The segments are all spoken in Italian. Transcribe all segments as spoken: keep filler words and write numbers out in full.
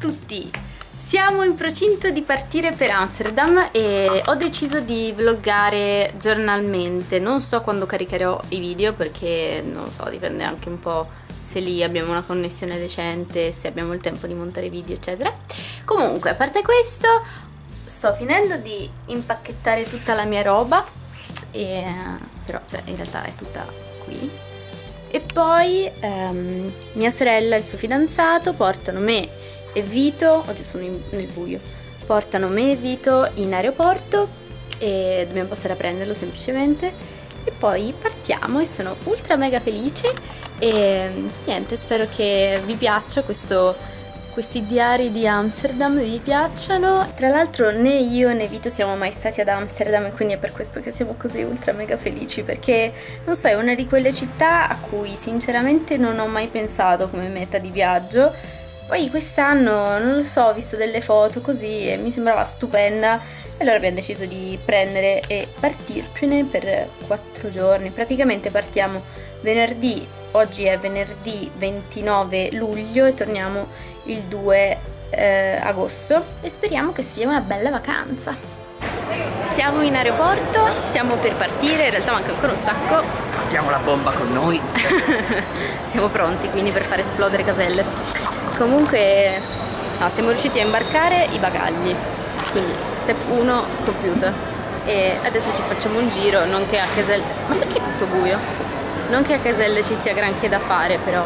tutti! Siamo in procinto di partire per Amsterdam e ho deciso di vloggare giornalmente. Non so quando caricherò i video perché non lo so, dipende anche un po' se lì abbiamo una connessione decente, se abbiamo il tempo di montare video eccetera. Comunque, a parte questo, sto finendo di impacchettare tutta la mia roba e, però cioè, in realtà è tutta qui. E poi ehm, mia sorella e il suo fidanzato portano me e Vito, oggi sono in, nel buio, portano me e Vito in aeroporto e dobbiamo passare a prenderlo semplicemente e poi partiamo e sono ultra mega felice e niente, spero che vi piaccia questo, questi diari di Amsterdam, vi piacciono. Tra l'altro né io né Vito siamo mai stati ad Amsterdam e quindi è per questo che siamo così ultra mega felici, perché non so, è una di quelle città a cui sinceramente non ho mai pensato come meta di viaggio. Poi quest'anno, non lo so, ho visto delle foto così e mi sembrava stupenda e allora abbiamo deciso di prendere e partircene per quattro giorni. Praticamente partiamo venerdì, oggi è venerdì ventinove luglio e torniamo il due eh, agosto e speriamo che sia una bella vacanza. Siamo in aeroporto, stiamo per partire, in realtà manca ancora un sacco. Abbiamo la bomba con noi. Siamo pronti quindi per far esplodere caselle. Comunque no, siamo riusciti a imbarcare i bagagli, quindi step uno compiuto e adesso ci facciamo un giro, non che a Caselle, ma perché è tutto buio? Non che a Caselle ci sia granché da fare, però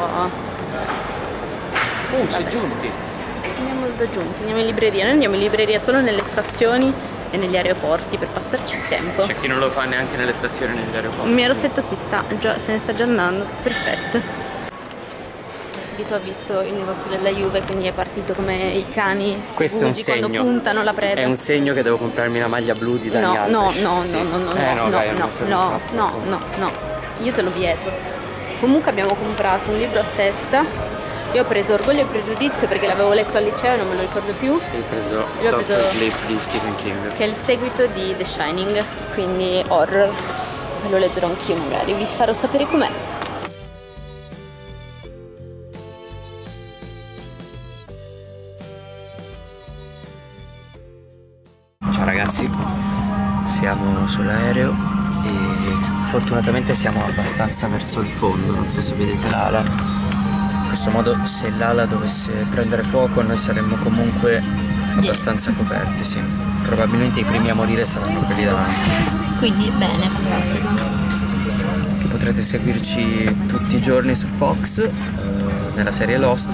uh, ci giunti. Andiamo da giunti, andiamo in libreria, noi andiamo in libreria solo nelle stazioni e negli aeroporti per passarci il tempo. C'è chi non lo fa neanche nelle stazioni e negli aeroporti. Il mio rossetto si sta, già, se ne sta già andando, perfetto. Vito ha visto il negozio della Juve, quindi è partito come i cani segugi quando puntano la preda. È un segno che devo comprarmi la maglia blu di Dani no, Alves. no, no, sì. no, no, no, eh, no, no, no, dai, no, no, no, no, no, io te lo vieto. Comunque abbiamo comprato un libro a testa. Io ho preso Orgoglio e Pregiudizio perché l'avevo letto al liceo e non me lo ricordo più. Io ho preso Io Doctor preso Sleep di Stephen King, che è il seguito di The Shining, quindi horror. Poi lo leggerò anch'io magari, vi farò sapere com'è. Ciao ragazzi, siamo sull'aereo e fortunatamente siamo abbastanza verso il fondo, non so se vedete l'ala. In questo modo se l'ala dovesse prendere fuoco noi saremmo comunque abbastanza coperti, sì. Probabilmente i primi a morire saranno quelli davanti. Quindi bene, fantastico. Potrete seguirci tutti i giorni su Fox, eh, nella serie Lost.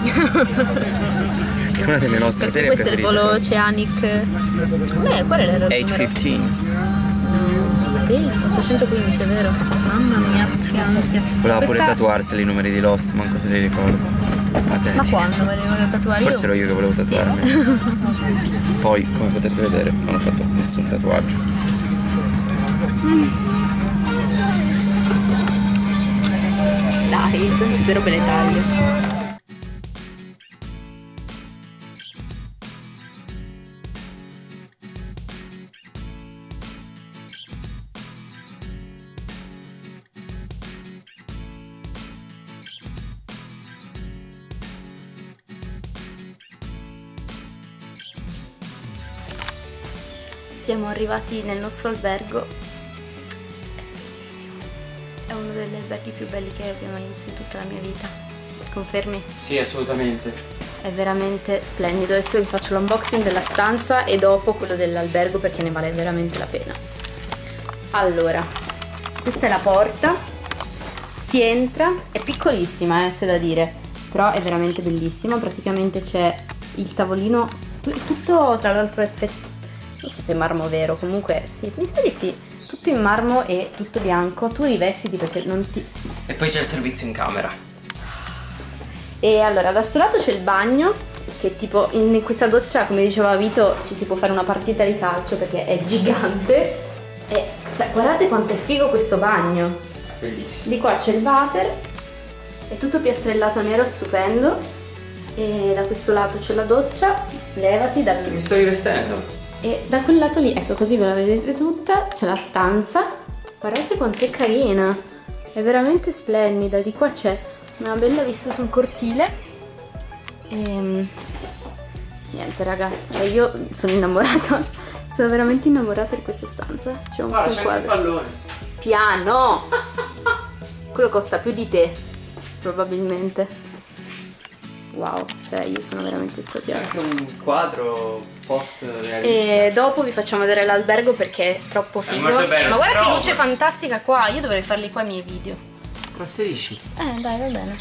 È una delle nostre perché serie questo preferite. Questo è il volo Oceanic. Beh, qual è l'errore? H quindici. Mm, sì, ottocentoquindici, è vero. Mamma mia, che ansia. Voleva Questa... pure tatuarseli i numeri di Lost, manco se li ricordo. Patetico. Ma quando me li volevo tatuare io? Forse ero io che volevo tatuarmi. Sì. Poi, come potete vedere, non ho fatto nessun tatuaggio. Mm. Dai, queste robe le taglio. Siamo arrivati nel nostro albergo, è bellissimo, è uno degli alberghi più belli che abbia mai visto in tutta la mia vita, confermi? Sì, assolutamente. È veramente splendido, adesso vi faccio l'unboxing della stanza e dopo quello dell'albergo perché ne vale veramente la pena. Allora, questa è la porta, si entra, è piccolissima eh, c'è da dire, però è veramente bellissima, praticamente c'è il tavolino, tutto tra l'altro effettuato. Non so se è marmo vero, comunque sì, mi sa di sì, tutto in marmo e tutto bianco, tu rivestiti perché non ti... E poi c'è il servizio in camera. E allora, da sto lato c'è il bagno, che tipo in questa doccia, come diceva Vito, ci si può fare una partita di calcio perché è gigante. E cioè, guardate quanto è figo questo bagno. Bellissimo. Di qua c'è il water, è tutto piastrellato nero, stupendo. E da questo lato c'è la doccia, levati dal... Mi sto rivestendo. E da quel lato lì, ecco così ve la vedete tutta, c'è la stanza, guardate quanto è carina, è veramente splendida, di qua c'è una bella vista sul cortile e Niente raga, cioè io sono innamorata, sono veramente innamorata di questa stanza. C'è un, Guarda, un c'è quadro. anche il pallone. Piano! Quello costa più di te, probabilmente. Wow, cioè io sono veramente estasiata. C'è anche un quadro post realista. E dopo vi facciamo vedere l'albergo perché è troppo figo. molto bello, Ma guarda che Roberts. luce fantastica qua, io dovrei farli qua i miei video. Trasferisci. Eh dai, va bene.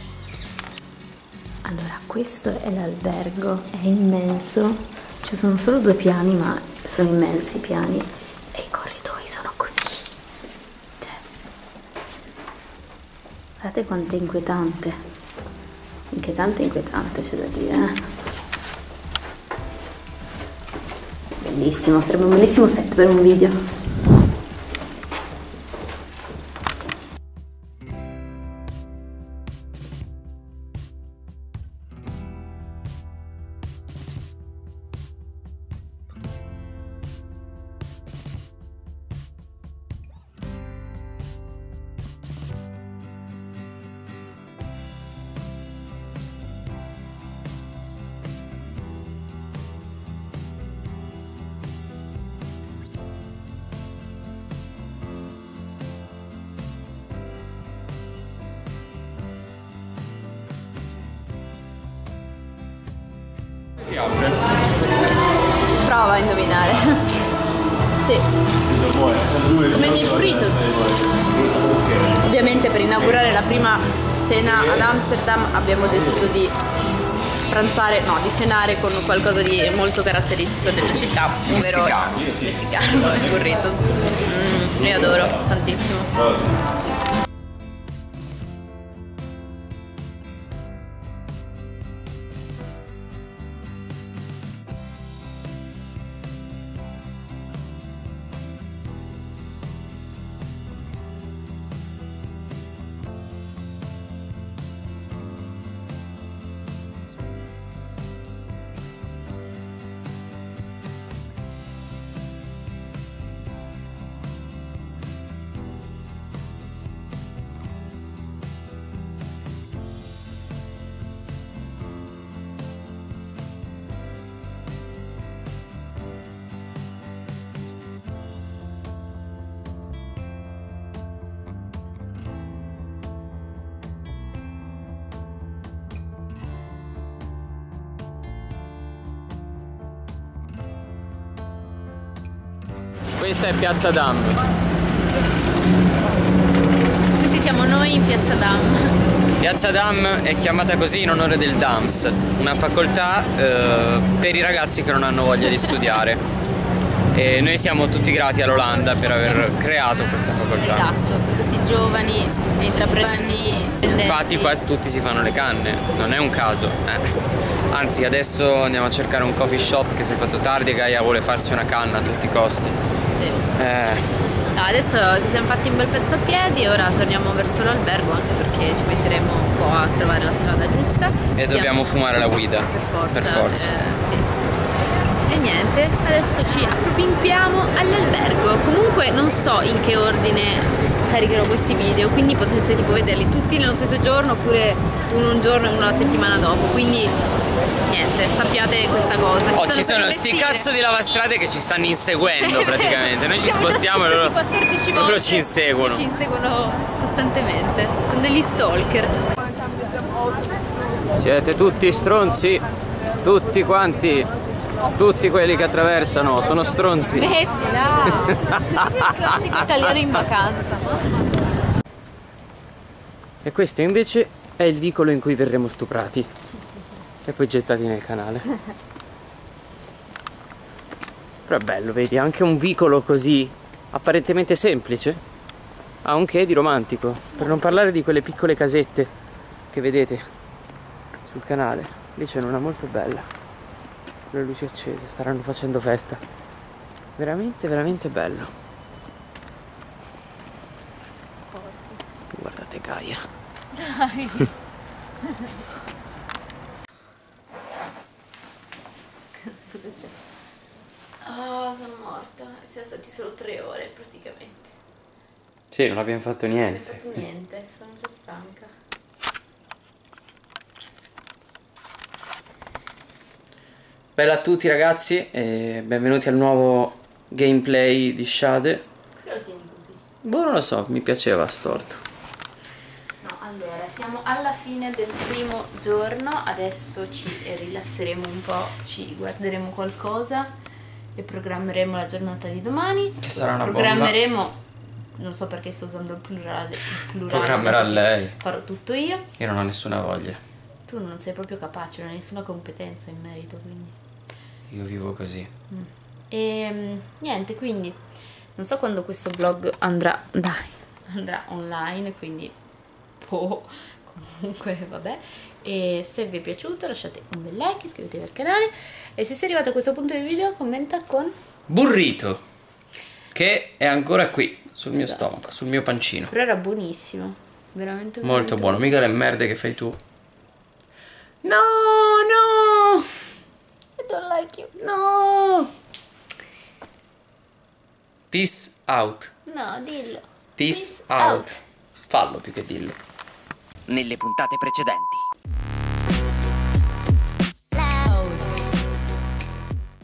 Allora, questo è l'albergo, è immenso. Ci sono solo due piani, ma sono immensi i piani. E i corridoi sono così. Cioè, guardate quanto è inquietante. Inquietante, inquietante, c'è da dire. Eh? Bellissimo, sarebbe un bellissimo set per un video. Si apre. Prova a indovinare. Sì. Come i miei burritos. Ovviamente per inaugurare la prima cena ad Amsterdam abbiamo deciso di pranzare, no, di cenare con qualcosa di molto caratteristico della città, ovvero messicano, i burritos. Mm, li adoro tantissimo. Questa è Piazza Dam. Questi siamo noi in Piazza Dam. Piazza Dam è chiamata così in onore del D A M S, una facoltà eh, per i ragazzi che non hanno voglia di studiare. E noi siamo tutti grati all'Olanda per aver creato questa facoltà. Esatto, per questi giovani, intraprendenti. Infatti qua tutti si fanno le canne, non è un caso. Eh. Anzi, adesso andiamo a cercare un coffee shop che si è fatto tardi e Gaia vuole farsi una canna a tutti i costi. Sì. Eh. No, adesso ci siamo fatti un bel pezzo a piedi e ora torniamo verso l'albergo, anche perché ci metteremo un po' a trovare la strada giusta. E Stiamo... dobbiamo fumare la guida. Per forza. Per forza. Eh, sì. E niente, adesso ci appropinquiamo all'albergo. Comunque non so in che ordine caricherò questi video, quindi potreste tipo vederli tutti nello stesso giorno oppure uno un giorno e uno la settimana dopo, quindi niente, sappiate questa cosa. Oh, ci sono sti cazzo di lavastrade che ci stanno inseguendo praticamente, noi ci spostiamo e loro, quattordici loro volte ci inseguono. Ci inseguono costantemente, sono degli stalker. Siete tutti stronzi, tutti quanti, tutti quelli che attraversano sono stronzi. Smettila! Classico italiano in vacanza. E questo invece è il vicolo in cui verremo stuprati e poi gettati nel canale. Però è bello, vedi, anche un vicolo così apparentemente semplice ha un che di romantico, per non parlare di quelle piccole casette che vedete sul canale. Lì c'è una molto bella, le luci accese, staranno facendo festa. Veramente, veramente bello. Guardate Gaia. Dai. Cosa c'è? Oh, sono morta. Siamo stati solo tre ore praticamente. Sì, non abbiamo fatto niente. Non abbiamo fatto niente, sono già stanca. Bella a tutti ragazzi e benvenuti al nuovo gameplay di Shade. Perché lo tieni così? Boh, non lo so, mi piaceva storto. No, allora, siamo alla fine del primo giorno, adesso ci rilasseremo un po', ci guarderemo qualcosa e programmeremo la giornata di domani. Che sarà una Programmeremo, bomba. non so perché sto usando il plurale, il plurale Programmerà lei. farò tutto io. Io non ho nessuna voglia. Tu non sei proprio capace, non hai nessuna competenza in merito, quindi... Io vivo così. Mm. E niente, quindi non so quando questo vlog andrà, dai, andrà online, quindi boh, comunque vabbè. E se vi è piaciuto lasciate un bel like, iscrivetevi al canale e se sei arrivato a questo punto del video commenta con Burrito, che è ancora qui sul mio Esatto. stomaco, sul mio pancino. Però era buonissimo, veramente, veramente Molto buono, mica le merde che fai tu. No, no, I don't like you. no. Peace out. No, dillo. Peace, out. Fallo più che dillo. Nelle puntate precedenti.